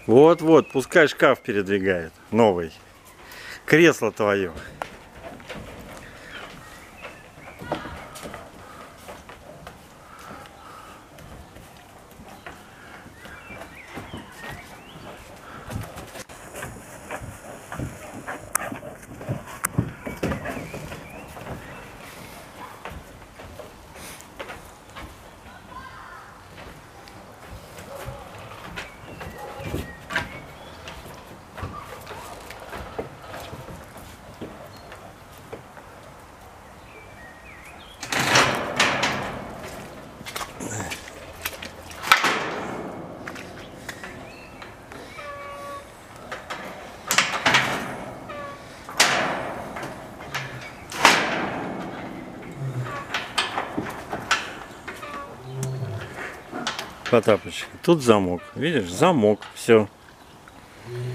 Вот-вот, пускай шкаф передвигает. Новый. Кресло твое. Потапыч, тут замок. Видишь, замок. Все.